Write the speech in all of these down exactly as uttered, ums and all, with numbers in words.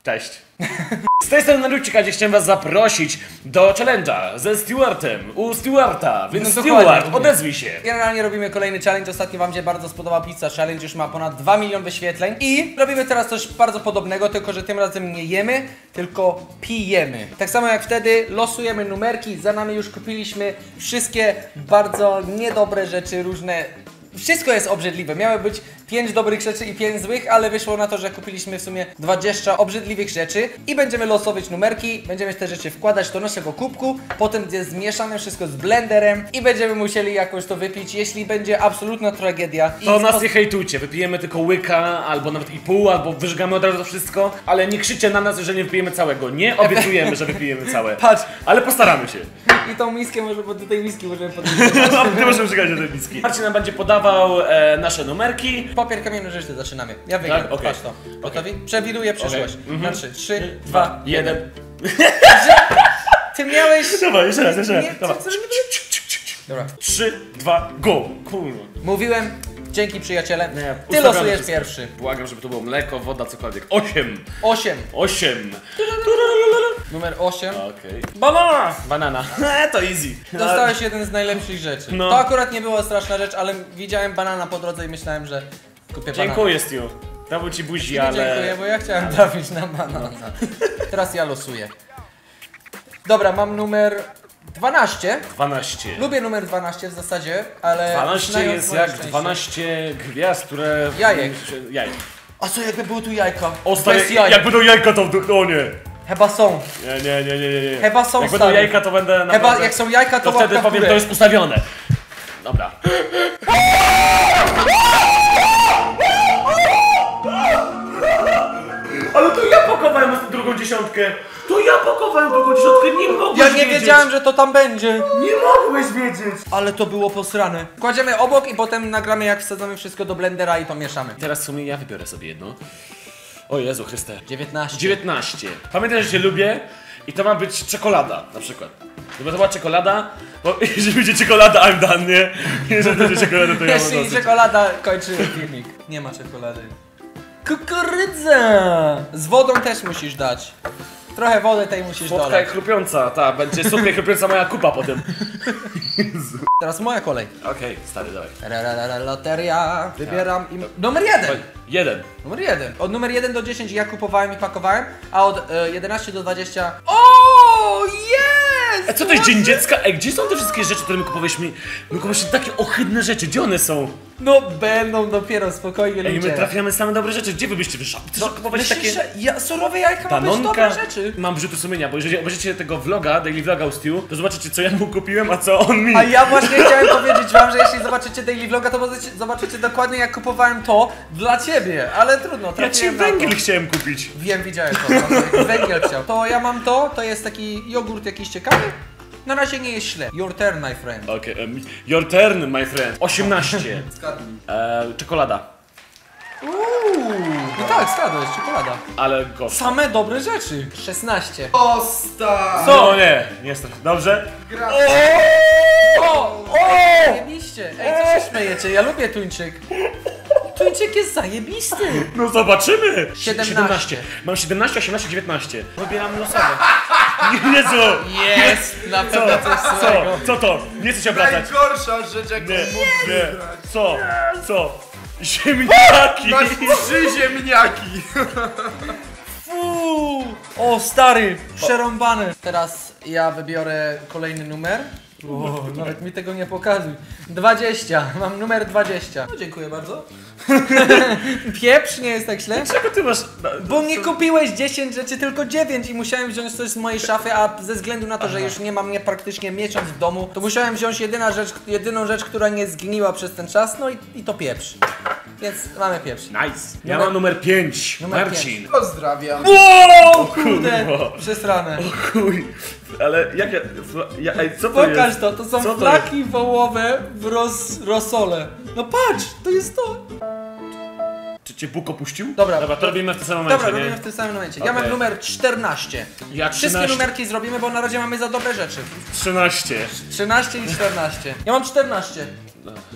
Cześć. Z tej strony Narucika, gdzie chciałem was zaprosić do challenge'a ze Stewartem, u Stewarta, więc no Stewart, odezwij się. Generalnie robimy kolejny challenge, ostatnio wam się bardzo spodobał Pizza Challenge, już ma ponad dwa miliony wyświetleń. I robimy teraz coś bardzo podobnego, tylko że tym razem nie jemy, tylko pijemy. Tak samo jak wtedy, losujemy numerki, za nami już kupiliśmy wszystkie bardzo niedobre rzeczy, różne... Wszystko jest obrzydliwe, miały być pięć dobrych rzeczy i pięć złych, ale wyszło na to, że kupiliśmy w sumie dwadzieścia obrzydliwych rzeczy i będziemy losować numerki, będziemy te rzeczy wkładać do naszego kubku, potem będzie zmieszane wszystko z blenderem i będziemy musieli jakoś to wypić, jeśli będzie absolutna tragedia. To nas nie hejtujcie, wypijemy tylko łyka, albo nawet i pół, albo wyżygamy od razu to wszystko, ale nie krzyczcie na nas, że nie wypijemy całego, nie obiecujemy, że wypijemy całe. Patrz, ale postaramy się. I tą miskę może, bo do tej miski możemy podnieść. Nie możemy czekać do tej miski. Marcin nam będzie podawał e, nasze numerki. Papier, kamień, nożyce, zaczynamy. Ja wygram, tak? Okay. Patrz to. Gotowi? Okay. Przewiduję przyszłość. Okay. Na trzy, trzy, dwa, jeden. Ty miałeś... Dawaj, jeszcze raz, jeszcze raz. Nie, Dawaj. co, co, Dobra. trzy, dwa, go! Kurwa. Mówiłem, dzięki przyjaciele. Nie, ty losujesz wszystko. Pierwszy. Błagam, żeby to było mleko, woda, cokolwiek. Osiem. Osiem. Osiem. Numer osiem. Okej. Okay. Banana! Banana. To easy. Dostałeś jeden z najlepszych rzeczy. No. To akurat nie była straszna rzecz, ale widziałem banana po drodze i myślałem, że kupię banana. Dziękuję, Stu. Dałby ci buzi, ale... Dziękuję, bo ja chciałem ale... trafić na banana. Teraz ja losuję. Dobra, mam numer... dwanaście. dwanaście. Lubię numer dwanaście w zasadzie, ale... dwanaście jest jak szczęście. dwanaście gwiazd, które... Jajek. Jajek. A co jakby były tu jajka? O stary, jak będą jajka to... O nie. Chyba są. Nie, nie, nie, nie, nie. Chyba są, jak stary. będą jajka to będę naprawdę... Chyba jak są jajka to, to wtedy powiem, to jest ustawione. Dobra. Ale to ja pakowałem na tę drugą dziesiątkę! To ja pakowałem drugą dziesiątkę, nie mogłeś Ja nie wiedzieć. wiedziałem, że to tam będzie! Nie mogłeś wiedzieć! Ale to było posrane. Kładziemy obok i potem nagramy, jak wsadzamy wszystko do blendera i to mieszamy. Teraz w sumie ja wybiorę sobie jedno. O Jezu Chryste. dziewiętnaście. dziewiętnaście. Pamiętaj, że Cię lubię i to ma być czekolada na przykład. Gdyby to była czekolada, bo jeżeli będzie czekolada, I'm done, nie? Jeżeli będzie czekolada, to ja mam Jeśli czekolada, kończymy filmik. Nie ma czekolady. Kukurydza! Z wodą też musisz dać. Trochę wody tej musisz Słodka dolać. i chrupiąca, ta, będzie słodka i chrupiąca moja kupa potem. Teraz moja kolej. Okej, okay, stary, dawaj. Ra, loteria. Wybieram im... Numer jeden! Jeden. Numer jeden. Od numer jeden do dziesięciu ja kupowałem i pakowałem, a od e, jedenastu do dwudziestu... O, jest! A co to jest dzień dziecka? Ej, gdzie są te wszystkie rzeczy, które my kupowaliśmy? My kupowaliśmy takie ohydne rzeczy, gdzie one są? No będą dopiero, spokojnie ludzie. Ej, my trafiamy same dobre rzeczy, gdzie wy byście wyszli? Chcesz no, kupować myślisz, takie... Ja, surowe jajka ma być dobre rzeczy. Mam wyrzuty sumienia, bo jeżeli obejrzycie tego vloga, daily vloga u Stu, to zobaczycie co ja mu kupiłem, a co on mi. A ja właśnie chciałem powiedzieć wam, że jeśli zobaczycie daily vloga, to zobaczycie dokładnie jak kupowałem to dla ciebie, ale trudno, ja ci węgiel chciałem kupić. Wiem, widziałem to, węgiel chciał. To ja mam to, to jest taki jogurt jakiś ciekawy. Na razie nie jest źle. Your turn, my friend. Okej, okay, um, your turn, my friend. osiemnaście. e, czekolada. Uuu, no tak, skadłeś, czekolada. Ale gorzko. Same dobre rzeczy. szesnaście. Osta! Co? No nie, nie strach. Dobrze? Gra... O! O! Zajebiście. Ej, co się śmiejecie? Ja lubię tuńczyk. Tuńczyk jest zajebisty. No zobaczymy. siedemnaście. Mam siedemnaście, osiemnaście, dziewiętnaście. Wybieram losowe. Jezu! Jest! Na pewno coś co? złego. Co to? Nie chcę się obracać. Najgorsza rzecz, jaką Nie, mógł nie. wybrać. Co? Co? Ziemniaki! Masz trzy ziemniaki! Fuu. O, stary! Przerąbane. Teraz ja wybiorę kolejny numer. O, nawet mi tego nie pokazuj. dwadzieścia. Mam numer dwadzieścia. No, dziękuję bardzo. Pieprz nie jest tak źle. Czego ty masz? Bo nie kupiłeś dziesięć rzeczy, tylko dziewięć i musiałem wziąć coś z mojej szafy, a ze względu na to, Aha. że już nie mam mnie praktycznie miesiąc w domu, to musiałem wziąć jedyna rzecz, jedyną rzecz, która nie zgniła przez ten czas, no i, i to pieprz. Więc mamy pieprz. Nice. Ja numer... mam numer pięć. Numer Marcin. pięć. Pozdrawiam. Wow, kurde, przesrane. O chuj. Ale jak ja... ja ej, co to Pokaż jest? to, to są co to flaki jest? wołowe w roz, rosole. No patrz, to jest to. Czy cię Bóg opuścił? Dobra. Dobra, to robimy w tym samym momencie, Dobra, nie? robimy w tym samym momencie. Ja Okay. mam numer czternaście. Ja Wszystkie trzynaście. numerki zrobimy, bo na razie mamy za dobre rzeczy. trzynaście. trzynaście i czternaście. Ja mam czternaście.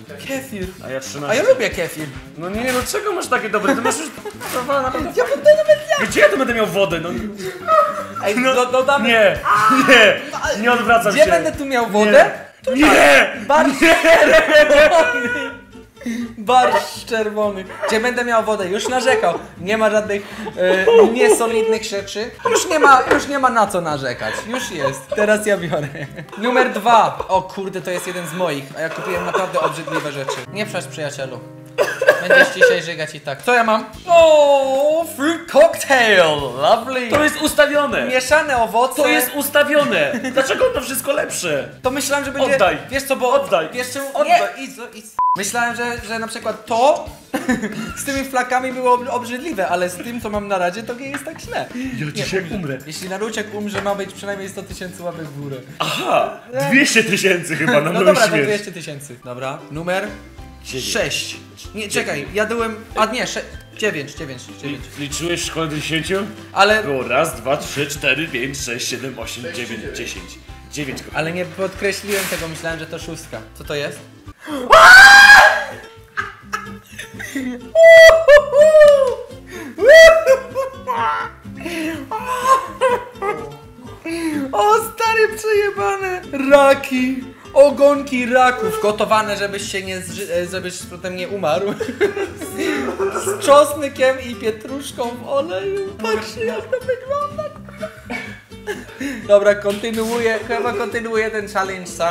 Kefir. A ja A trzynaście. ja lubię kefir. No nie, no czego masz takie dobre? Ty masz już... To naprawdę... Ja bym nawet Gdzie ja tu będę miał wodę? No Ej, do, dodamy... nie, nie, nie odwracam Gdzie się. będę tu miał wodę? Nie! Barszcz czerwony. Barszcz czerwony. Gdzie będę miał wodę? Już narzekał. Nie ma żadnych e, niesolidnych rzeczy. Już nie ma, już nie ma na co narzekać. Już jest. Teraz ja biorę. Numer dwa. O kurde, to jest jeden z moich. A ja kupiłem naprawdę obrzydliwe rzeczy. Nie przesz, przyjacielu. Będziesz dzisiaj żygać i tak. Co ja mam? O, fruit cocktail. Lovely. To jest ustawione! Mieszane owoce. To jest ustawione! Dlaczego to wszystko lepsze? To myślałem, że będzie... Oddaj. Wiesz co, bo... Oddaj. Wiesz czemu... Oddaj. Nie, idź, idź. Myślałem, że, że na przykład to z tymi flakami było ob- obrzydliwe, ale z tym, co mam na razie, to nie jest tak źle. Ja dzisiaj umrę. Jeśli Naruciak umrze, ma być przynajmniej sto tysięcy łapek w górę. Aha! dwieście tysięcy chyba na No moją dobra, to śmierć. dwieście tysięcy. Dobra, numer Dziewięć. sześć. Nie, czekaj, ja byłem... A nie, sze... dziewięć, dziewięć, dziewięć. Liczyłeś w szkole do dziesięciu? Ale... Było raz, dwa, trzy, cztery, pięć, sześć, siedem, osiem, dziewięć, dziesięć. Dziewięć. Ale nie podkreśliłem tego, myślałem, że to szóstka. Co to jest? O stary przejebane! Raki! Ogonki raków gotowane, żebyś się nie zży- e, żebyś potem nie umarł. Z czosnkiem i pietruszką w oleju. Patrzcie jak to wygląda. Dobra, kontynuuję, chyba kontynuuję ten challenge sam.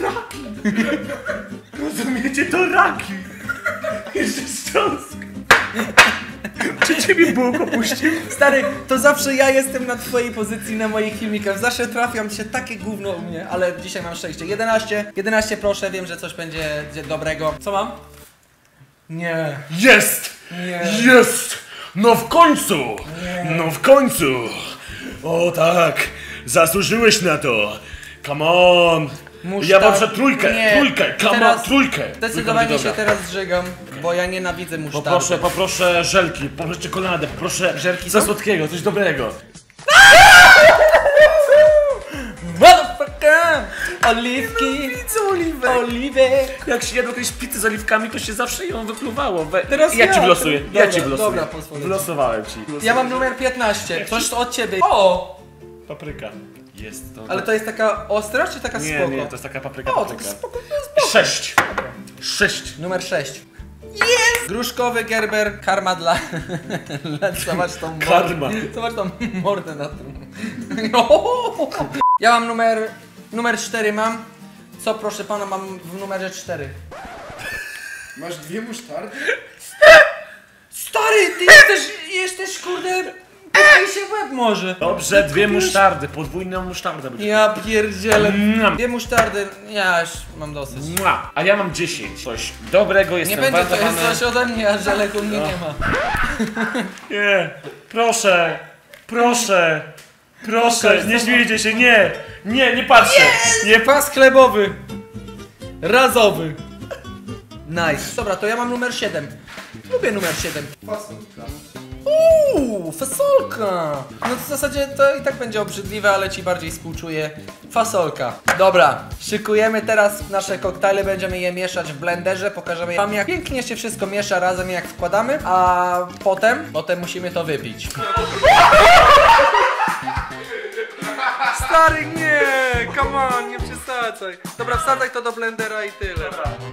Rozumiecie, to raki! Jeszcze strząsk! Czy ciebie Bóg opuścił? Stary, to zawsze ja jestem na twojej pozycji, na moich filmikach. Zawsze trafiam się takie gówno u mnie, ale dzisiaj mam szczęście. jedenaście, jedenaście proszę, wiem, że coś będzie dobrego. Co mam? Nie. Jest! Nie. Jest! No w końcu! No w końcu! O tak! Zasłużyłeś na to! Come on! Musztar- Ja poproszę trójkę! Nie. Trójkę! Come Teraz on! Trójkę! Zdecydowanie Trójka się będzie teraz zżygam, bo ja nienawidzę musztardy. Poproszę, poproszę żelki, poproszę czekoladę, poproszę Żelki coś są? słodkiego, coś dobrego. Motherfucker! Oliwki! Co oliwek? Oliwek! Jak się jadło kiedyś pizzę z oliwkami, to się zawsze ją wypluwało. We... Teraz ja ja, ci wylosuję, dobra, ja ci wylosuję. dobra, pozwolę ci. Wylosowałem ci. Ja mam numer piętnaście, coś od ciebie. O! Papryka. Jest to. Ale to jest taka ostra, czy taka Nie, spoko? nie, to jest taka papryka, O, papryka. to spoko, to jest spoko. Sześć. Sześć. Numer sześć. Jest! Gruszkowy Gerber, karma dla... Zobacz tą mordę. Karma. Zobacz tą mordę na tym. Ja mam numer... Numer cztery mam. Co proszę pana mam w numerze cztery? Masz dwie musztardy? Stary, ty jesteś, jesteś kurde... Pukaj się w łeb może. Dobrze, dwie musztardy, podwójną musztardę. będzie. Ja pierdzielę. Mniam. Dwie musztardy, ja już mam dosyć. Mua. A ja mam dziesięć. Coś dobrego, Nie jestem będzie to jest wadowany. coś ode mnie, a żelek u mnie nie ma. Nie, proszę, proszę, proszę, nie śmiejcie się, nie, nie, nie patrzę. Nie, Pas chlebowy. Razowy. Nice. Dobra, to ja mam numer siedem. Lubię numer siedem. Fasolka. Uuu, fasolka. No to w zasadzie to i tak będzie obrzydliwe, ale ci bardziej współczuję. Fasolka. Dobra, szykujemy teraz nasze koktajle, będziemy je mieszać w blenderze, pokażemy wam jak pięknie się wszystko miesza razem jak wkładamy, a potem, potem musimy to wypić. Stary, nie, come on, nie przesadzaj. Dobra, wsadzaj to do blendera i tyle.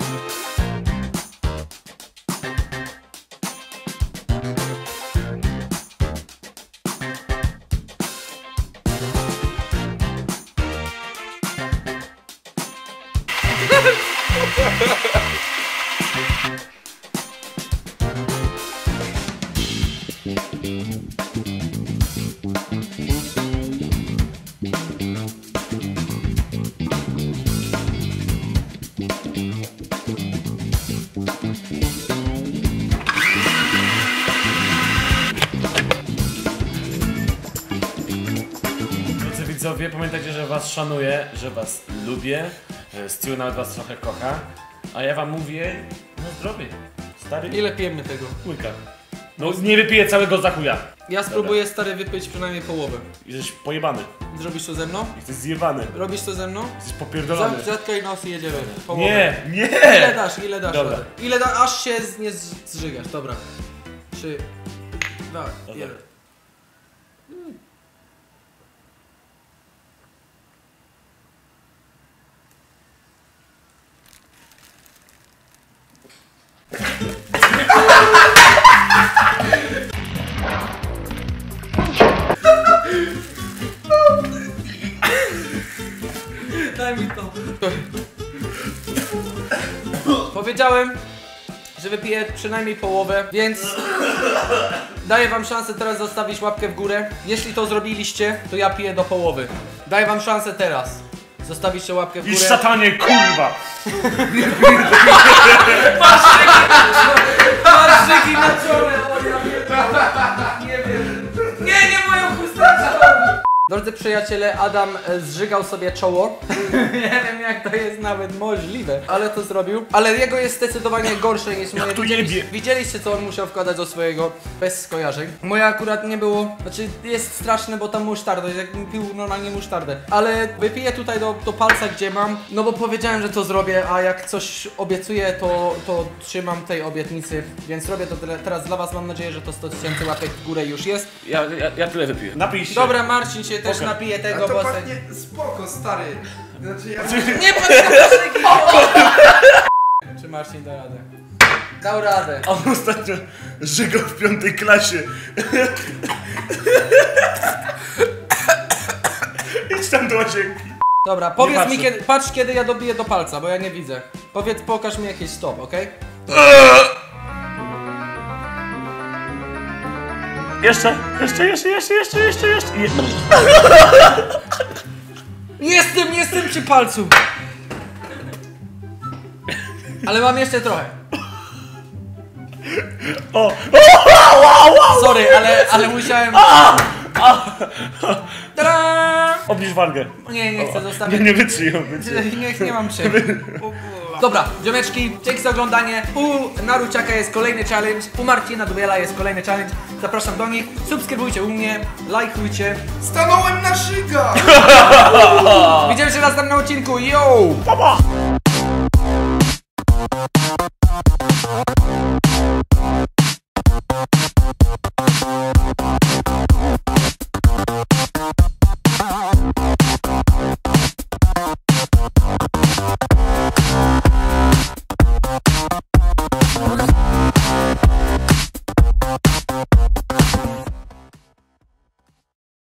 Drodzy widzowie, pamiętajcie, że was szanuję, że was lubię. Stu nawet was trochę kocha. A ja wam mówię, no zdrowie. Stary, Ile pijemy tego? łyka. No nie wypiję całego za chuja. Ja spróbuję stary wypić przynajmniej połowę. Jesteś pojebany. Zrobisz to ze mną? Jesteś zjebany. Robisz to ze mną? Jesteś popierdolony. Zam- Zatkaj nos i jedziemy. Połowę. Nie, Ile nie! dasz, ile dasz? Dobra. radę? Ile da, aż się z, nie z- zżygasz, dobra. Trzy, dwa, jeden. Daj mi to. Powiedziałem, że wypiję przynajmniej połowę, więc daję wam szansę teraz zostawić łapkę w górę. Jeśli to zrobiliście, to ja piję do połowy. Daję wam szansę teraz. Zostawiście łapkę w I górę. szatanie, kurwa! Masz szyki na czole, o ja pierdolę. Nie wiem. Nie, nie moją chusteczką! Drodzy przyjaciele, Adam e, zżygał sobie czoło. Nie wiem jak to jest nawet możliwe, ale to zrobił. Ale jego jest zdecydowanie gorsze niż moje. to jebie. Widzieliście co on musiał wkładać do swojego bez skojarzeń. Moje akurat nie było, znaczy jest straszne, bo tam musztarda, jakbym pił normalnie musztardę. Ale wypiję tutaj do, do palca gdzie mam, no bo powiedziałem, że to zrobię, a jak coś obiecuję, to, to trzymam tej obietnicy. Więc robię to tyle, teraz dla was, mam nadzieję, że to sto tysięcy łapek w górę już jest. Ja, ja, ja tyle wypiję. Napij się. Dobra, Marcin się też Okej. napije A tego, to bo... pachnie spoko, stary. Znaczy ja... Nie patrz na szyki! Czy Marcin da radę? Dał radę. A on ostatnio żygał w piątej klasie. Idź tam do łazienki. Dobra, powiedz patrzę. mi kiedy, patrz kiedy ja dobiję do palca, bo ja nie widzę. Powiedz, pokaż mi jakieś stop, okej? Jeszcze, jeszcze, jeszcze, jeszcze, jeszcze, jeszcze, jeszcze. Je- Jestem, jestem przy palcu! Ale mam jeszcze trochę. O! Sorry, ale, ale musiałem... Tadam! Obniż wargę. Nie, nie chcę Nie, zostawić. nie wytrzyją, wytrzyją. Nie, nie mam czym. Dobra, ziomeczki, dzięki za oglądanie. U Naruciaka jest kolejny challenge, u Marcina Dubiela jest kolejny challenge. Zapraszam do nich, subskrybujcie u mnie, lajkujcie. Stanąłem na szyga! Widzimy się raz tam na odcinku, yo! Papa!